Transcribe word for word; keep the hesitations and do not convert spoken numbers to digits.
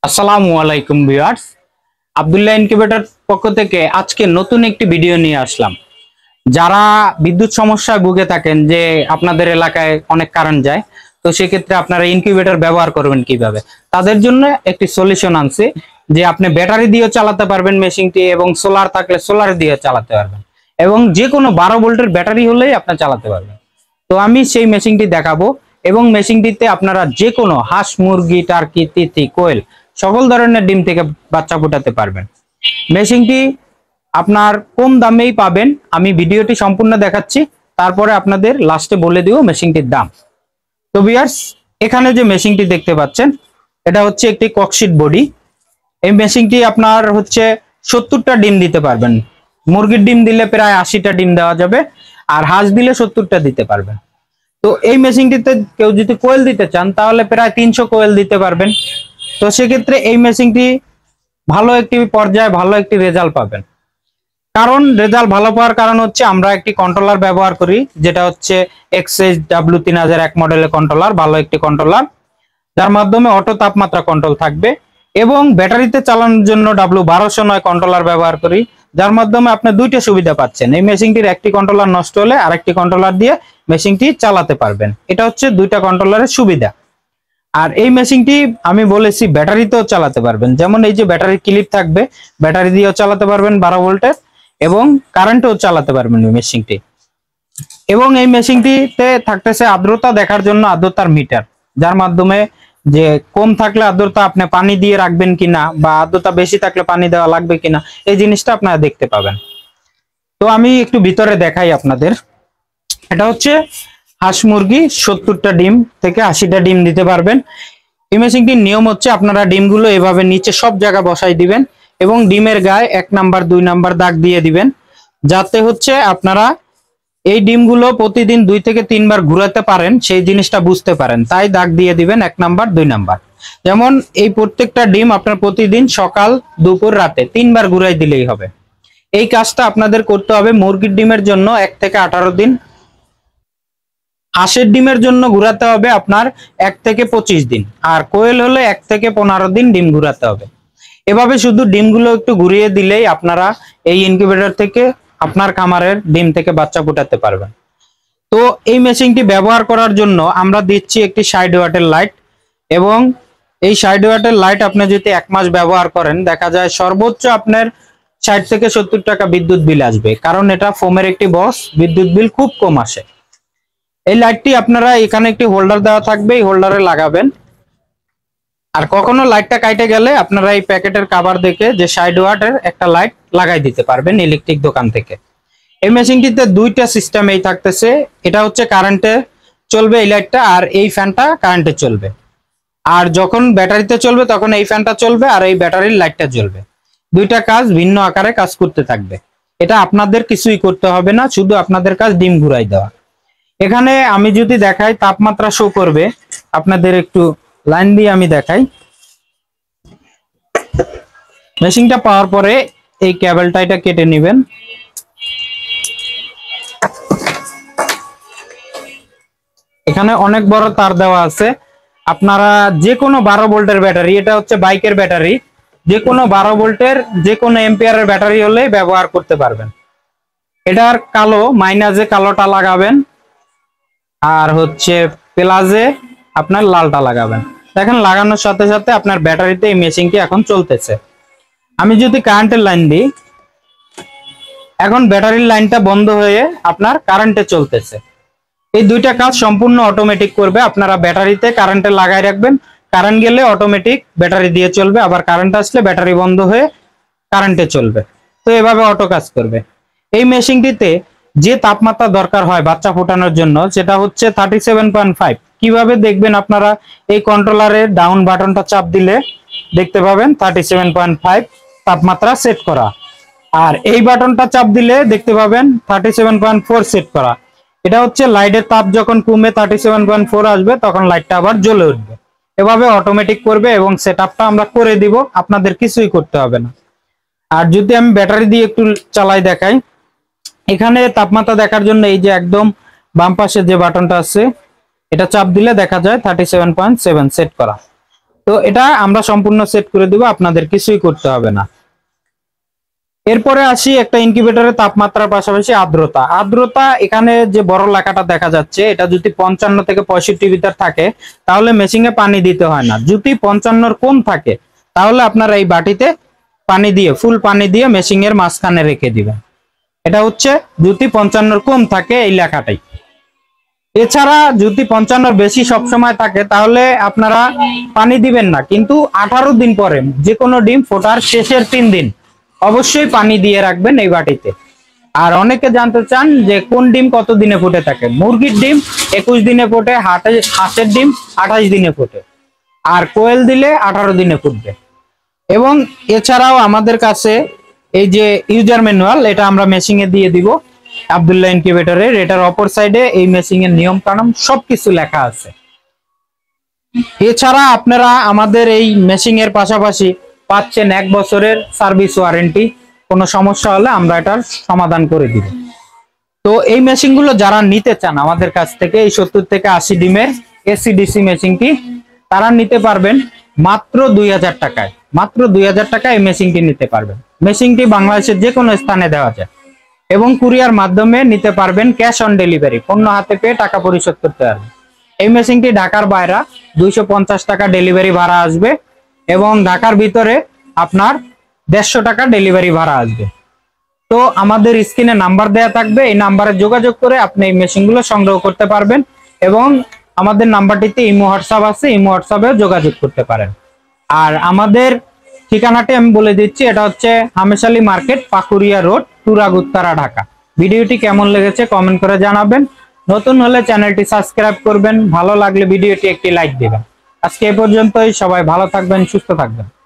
আসসালামু আলাইকুম viewers, Abdullah incubator পক্ষ থেকে আজকে নতুন একটি ভিডিও নিয়ে আসলাম। যারা বিদ্যুৎ সমস্যায় ভুগে থাকেন যে আপনাদের এলাকায় অনেক কারেন্ট যায়, তো সেক্ষেত্রে আপনারা ইনকিউবেটর ব্যবহার করবেন কিভাবে, তাদের জন্য একটি সলিউশন আনছে যে আপনি ব্যাটারি দিয়েও চালাতে পারবেন মেশিনটি, এবং সোলার থাকলে সোলার দিয়ে চালাতে পারবেন, এবং যে কোনো বারো ভোল্টের ব্যাটারি হলেই আপনি চালাতে পারবেন। তো আমি সেই মেশিনটি দেখাবো, এবং মেশিনটিতে আপনারা যে কোনো হাঁস, মুরগি, টার্কি, তিতি, কোয়েল সকল ধরনের ডিম থেকে বাচ্চা ফোটাতে পারবেন। মেশিনটি আপনার কম দামেই পাবেন। আমি ভিডিওটি সম্পূর্ণ দেখাচ্ছি, তারপরে আপনাদের লাস্টে বলে দিব মেশিনটির দাম। তো ভিউয়ার্স, এখানে যে মেশিনটি দেখতে পাচ্ছেন, এটা হচ্ছে একটি ককশিট বডি। এই মেশিনটি আপনার হচ্ছে সত্তরটা ডিম দিতে পারবেন। মুরগির ডিম দিলে প্রায় আশিটা ডিম দেওয়া যাবে, আর হাঁস দিলে সত্তরটা দিতে পারবেন। তো এই মেশিনটিতে কেউ যদি কোয়েল দিতে চান তাহলে প্রায় তিনশো কোয়েল দিতে পারবেন। তো সেক্ষেত্রে এই মেশিনটি ভালো একটি পর্যায়ে ভালো একটি রেজাল্ট পাবেন। কারণ রেজাল্ট ভালো পাওয়ার কারণ হচ্ছে আমরা একটি কন্ট্রোলার ব্যবহার করি, যেটা হচ্ছে এক্সএস ডাব্লিউ তিন হাজার এক মডেলের কন্ট্রোলার, ভালো একটি কন্ট্রোলার, যার মাধ্যমে অটো তাপমাত্রা কন্ট্রোল থাকবে। এবং ব্যাটারিতে চালানোর জন্য ডাব্লিউ বারোশো নয় কন্ট্রোলার ব্যবহার করি, যার মাধ্যমে আপনি দুইটা সুবিধা পাচ্ছেন। এই মেশিনটির একটি কন্ট্রোলার নষ্ট হলে আরেকটি কন্ট্রোলার দিয়ে মেশিনটি চালাতে পারবেন। এটা হচ্ছে দুইটা কন্ট্রোলারের সুবিধা। আর এই মেশিনটি আমি বলেছি ব্যাটারিতেও চালাতে পারবেন, যেমন এই যে ব্যাটারি ক্লিপ থাকবে, ব্যাটারি দিয়েও চালাতে পারবেন বারো ভোল্টের, এবং কারেন্টেও চালাতে পারবেন এই মেশিনটি। এবং এই মেশিনটিতে থাকতেছে আর্দ্রতা দেখার জন্য আর্দ্রতার মিটার, যার মাধ্যমে যে কম থাকলে আর্দ্রতা আপনি পানি দিয়ে রাখবেন কিনা, বা আর্দ্রতা বেশি থাকলে পানি দেওয়া লাগবে কিনা, এই জিনিসটা আপনারা দেখতে পাবেন। তো আমি একটু ভিতরে দেখাই আপনাদের। এটা হচ্ছে হাঁস মুরগি সত্তরটা ডিম থেকে আশিটা ডিম দিতে পারবেন। এই মেশিনটির নিয়ম হচ্ছে আপনারা ডিমগুলো এভাবে নিচে সব জায়গা বসাই দিবেন, এবং ডিমের গায়ে এক নাম্বার দুই নাম্বার দাগ দিয়ে দিবেন, যাতে হচ্ছে আপনারা এই ডিমগুলো প্রতিদিন দুই থেকে তিনবার ঘুরাতে পারেন, সেই জিনিসটা বুঝতে পারেন, তাই দাগ দিয়ে দিবেন এক নাম্বার দুই নাম্বার। যেমন এই প্রত্যেকটা ডিম আপনার প্রতিদিন সকাল, দুপুর, রাতে তিনবার ঘুরাই দিলেই হবে। এই কাজটা আপনাদের করতে হবে মুরগির ডিমের জন্য এক থেকে আঠারো দিন, হাঁসের ডিমের জন্য ঘুরাতে হবে আপনার এক থেকে পঁচিশ দিন, আর কোয়েল হলে এক থেকে পনেরো দিন ডিম ঘুরাতে হবে। এভাবে শুধু ডিমগুলো একটু ঘুরিয়ে দিলেই আপনারা এই ইনকিউবেটর থেকে আপনার খামারের ডিম থেকে বাচ্চা ফোটাতে পারবেন। তো এই মেশিনটি ব্যবহার করার জন্য আমরা দিচ্ছি একটি ষাট ওয়াটের লাইট, এবং এই ষাট ওয়াটের লাইট আপনি যদি এক মাস ব্যবহার করেন, দেখা যায় সর্বোচ্চ আপনার ষাট থেকে সত্তর টাকা বিদ্যুৎ বিল আসবে, কারণ এটা ফোমের একটি বক্স, বিদ্যুৎ বিল খুব কম আসে। এই লাইটটি আপনারা এখানে একটি হোল্ডার দেওয়া থাকবে, এই হোল্ডারে লাগাবেন। আর কখনো লাইটটা কাটে গেলে আপনারা এই প্যাকেটের কভার দেখে যে ষাট ওয়াটের একটা লাইট লাগাই দিতে পারবেন ইলেকট্রিক দোকান থেকে। এই মেশিনটিতে দুইটা সিস্টেম এই থাকতেছে, এটা হচ্ছে কারেন্টে চলবে এই লাইটটা, আর এই ফ্যানটা কারেন্টে চলবে। আর যখন ব্যাটারিতে চলবে তখন এই ফ্যানটা চলবে আর এই ব্যাটারির লাইটটা জ্বলবে। দুইটা কাজ ভিন্ন আকারে কাজ করতে থাকবে। এটা আপনাদের কিছুই করতে হবে না, শুধু আপনাদের কাজ ডিম ঘুরাই দেওয়া। এখানে আমি যদি দেখাই তাপমাত্রা শো করবে, আপনাদের একটু লাইন দিয়ে আমি দেখাই। মেশিনটা পাওয়ার পরে এই কেবলটা এটা কেটে নেবেন। এখানে অনেক বড় তার দেওয়া আছে। আপনারা যে কোনো বারো ভোল্টের ব্যাটারি, এটা হচ্ছে বাইকের ব্যাটারি, যে কোনো বারো ভোল্টের যে কোনো এম্পিয়ারের ব্যাটারি হলে ব্যবহার করতে পারবেন। এটার কালো মাইনাসে কালোটা লাগাবেন, আর হচ্ছে প্লাসে আপনার লালটা লাগাবেন। দেখেন লাগানোর সাথে সাথে আপনার ব্যাটারিতে এই মেশিনটি এখন চলতেছে। আমি যদি কারেন্টের লাইন দিই, এখন ব্যাটারির লাইনটা বন্ধ হয়ে আপনার কারেন্টে চলতেছে। এই দুইটা কাজ সম্পূর্ণ অটোমেটিক করবে। আপনারা ব্যাটারিতে কারেন্টে লাগাই রাখবেন, কারেন্ট গেলে অটোমেটিক ব্যাটারি দিয়ে চলবে, আবার কারেন্ট আসলে ব্যাটারি বন্ধ হয়ে কারেন্টে চলবে। তো এভাবে অটো কাজ করবে। এই মেশিনটিতে যে তাপমাত্রা দরকার হয় বাচ্চা ফোটানোর জন্য, সেটা হচ্ছে থার্টি সেভেন পয়েন্ট ফাইভ। কিভাবে দেখবেন আপনারা এই কন্ট্রোলারের ডাউন বাটনটা চাপ দিলে দেখতে পাবেন থার্টি সেভেন পয়েন্ট ফাইভ তাপমাত্রা সেট করা, আর এই বাটনটা চাপ দিলে দেখতে পাবেন thirty seven point four set করা। এটা হচ্ছে লাইটের তাপ যখন কমে থার্টি সেভেন পয়েন্ট ফোর আসবে, তখন লাইটটা আবার জ্বলে উঠবে। এভাবে অটোমেটিক করবে, এবং সেটআপটা আমরা করে দিব, আপনাদের কিছুই করতে হবে না। আর যদি আমি ব্যাটারি দিয়ে একটু চালাই দেখাই, এখানে তাপমাত্রা দেখার জন্য এই যে একদম বাম পাশে যে বাটনটা আছে, এটা চাপ দিলে দেখা যায় thirty seven point seven set করা। তো এটা আমরা সম্পূর্ণ সেট করে দিব, আপনাদের কিছুই করতে হবে না। এরপরে আসি একটা ইনকিউবেটরের তাপমাত্রার পাশাপাশি আর্দ্রতা। আর্দ্রতা এখানে যে বড় লেখাটা দেখা যাচ্ছে, এটা যদি পঞ্চান্ন থেকে পঁয়ষট্টি ভিতর থাকে তাহলে মেশিনে পানি দিতে হয় না। যদি পঞ্চান্নর কম থাকে তাহলে আপনারা এই বাটিতে পানি দিয়ে ফুল পানি দিয়ে মেশিনের মাঝখানে রেখে দিবেন। এটা হচ্ছে যদি পঞ্চান্নর কম থাকে এই লেখাটাই। এছাড়া যদি পঞ্চান্নর বেশি সবসময় থাকে তাহলে আপনারা পানি দিবেন না, কিন্তু আঠারো দিন পরে যে কোনো ডিম ফোটার শেষের তিন দিন অবশ্যই পানি দিয়ে রাখবেন এই বাটিতে। আর অনেকে জানতে চান যে কোন ডিম কত দিনে ফুটে থাকে। মুরগির ডিম একুশ দিনে ফোটে, হাঁসের ডিম আঠাশ দিনে ফোটে, আর কোয়েল দিলে আঠারো দিনে ফুটবে। এবং এছাড়াও আমাদের কাছে এই যে ইউজার ম্যানুয়াল, এটা আমরা মেশিনে দিয়ে দিব আব্দুল্লাহ ইনকিউবেটরের। এটার অপর সাইডে এই মেশিনের নিয়ম কানুন সবকিছু লেখা আছে। এছাড়া আপনারা আমাদের এই মেশিনের পাশাপাশি পাচ্ছেন এক বছরের সার্ভিস ওয়ারেন্টি। কোনো সমস্যা হলে আমরা এটার সমাধান করে দিব। তো এই মেশিনগুলো যারা নিতে চান আমাদের কাছ থেকে, এই সত্তর থেকে আশি ডিমের এসি ডিসি মেশিনটি, তারা নিতে পারবেন মাত্র দুই হাজার টাকায়। মাত্র দুই হাজার টাকায় এই মেশিনটি নিতে পারবেন। মেশিনটি বাংলাদেশের যে কোনো স্থানে দেওয়া যায় এবং কুরিয়ার মাধ্যমে নিতে পারবেন, ক্যাশ অন ডেলিভারি, পণ্য হাতে পেয়ে টাকা পরিশোধ করতে পারবেন। এই মেশিনটি ঢাকার বাইরে দুইশো পঞ্চাশ টাকা ডেলিভারি ভাড়া আসবে এবং ঢাকার ভিতরে আপনার দেড়শো টাকা ডেলিভারি ভাড়া আসবে। তো আমাদের স্ক্রিনে নাম্বার দেয়া থাকবে, এই নাম্বারে যোগাযোগ করে আপনি এই মেশিনগুলো সংগ্রহ করতে পারবেন এবং আমাদের নাম্বারটিতে ইমো হোয়াটসঅ্যাপ আছে, ইমো হোয়াটসঅ্যাপে যোগাযোগ করতে পারেন। আর আমাদের ঠিকানাটি আমি বলে দিচ্ছি, এটা হচ্ছে হামেশালী মার্কেট, পাকুরিয়া রোড, তুরাগ, উত্তরা, ঢাকা। ভিডিওটি কেমন লেগেছে কমেন্ট করে জানাবেন। নতুন হলে চ্যানেলটি সাবস্ক্রাইব করবেন, ভালো লাগলে ভিডিওটি একটি লাইক দিবেন। আজকে এ পর্যন্তই, সবাই ভালো থাকবেন, সুস্থ থাকবেন।